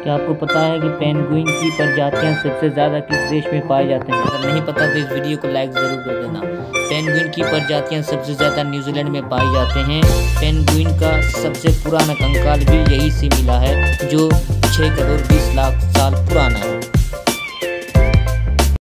क्या आपको पता है कि पेंगुइन की प्रजातियां सबसे ज़्यादा किस देश में पाए जाते हैं? अगर नहीं पता तो इस वीडियो को लाइक ज़रूर कर देना। पेंगुइन की प्रजातियां सबसे ज़्यादा न्यूजीलैंड में पाए जाते हैं। पेंगुइन का सबसे पुराना कंकाल भी यहीं से मिला है, जो 6 करोड़ 20 लाख साल पुराना है।